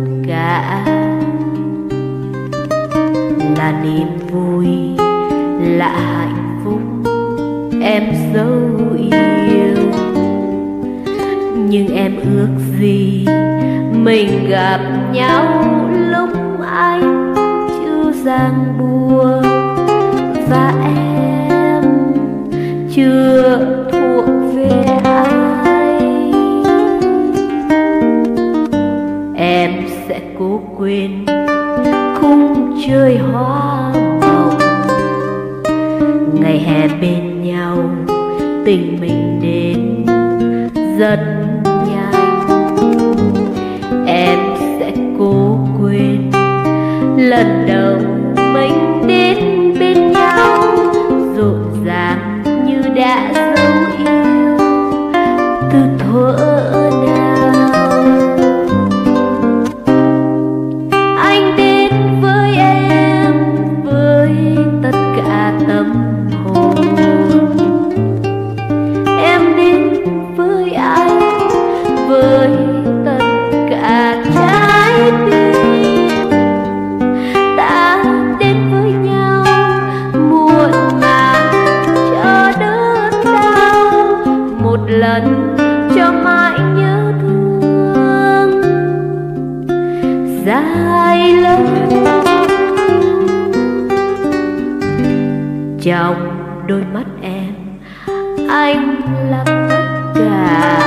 cả, là niềm vui, là hạnh phúc em dấu yêu. Nhưng em ước gì mình gặp nhau lúc anh chưa ràng buông, và em chưa thuộc về ai. Em sẽ cố quên khung trời hoa mộng, ngày hè bên nhau tình mình đến rất nhanh. Em sẽ cố quên lần đầu mình đến bên nhau, rộn ràng như đã dấu yêu từ thuở nào. Anh đến với em với tất cả tâm hồn, em đến với anh với tất cả trái tim. Ta đến với nhau muộn màng cho đớn đau, một lần cho mãi nhớ thương dài lâu. Trong đôi mắt em anh là tất cả,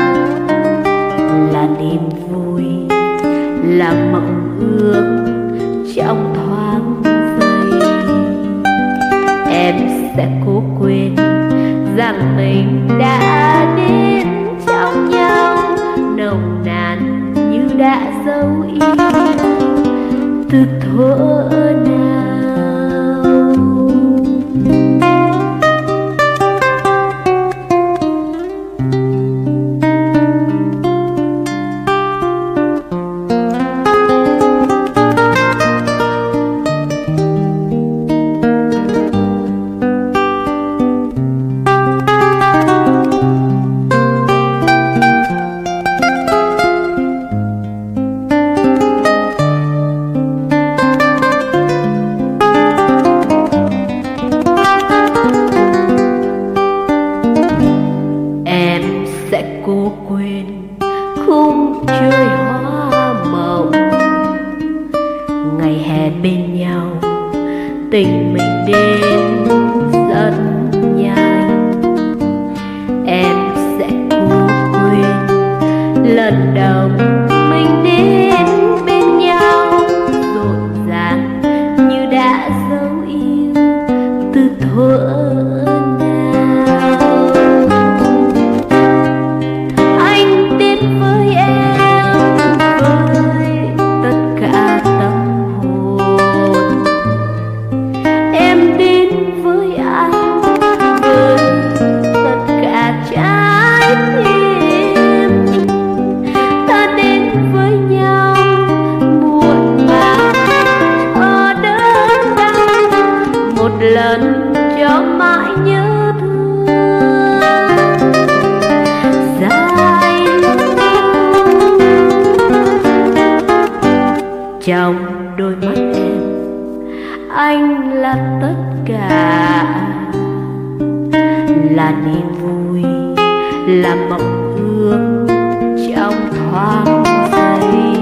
là niềm vui, là mộng ước trong thoáng giây. Em sẽ cố quên rằng mình đã đến trong nhau, nồng nàn như đã dấu yêu từ thuở nào. Sẽ cố quên khung trời hoa mộng, ngày hè bên nhau tình mình đến rất nhanh. Em sẽ cố quên lần đầu mình đến bên nhau, rộn ràng như đã dấu yêu từ thuở. Lần cho mãi nhớ thương dài lâu. Trong đôi mắt em anh là tất cả, là niềm vui, là mộng ước trong thoáng giây.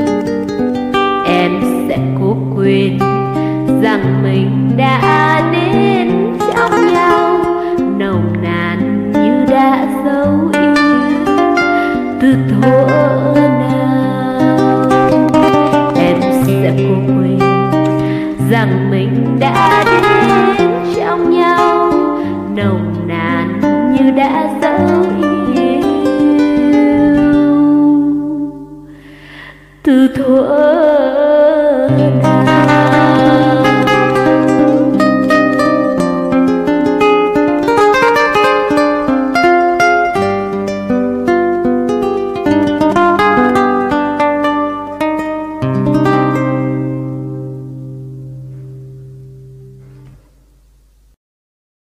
Em sẽ cố quên rằng mình đã đến trong nhau, nồng nàn như đã dấu yêu từ thuở nào. Em sẽ cố quên rằng mình đã đến trong nhau, nồng nàn như đã dấu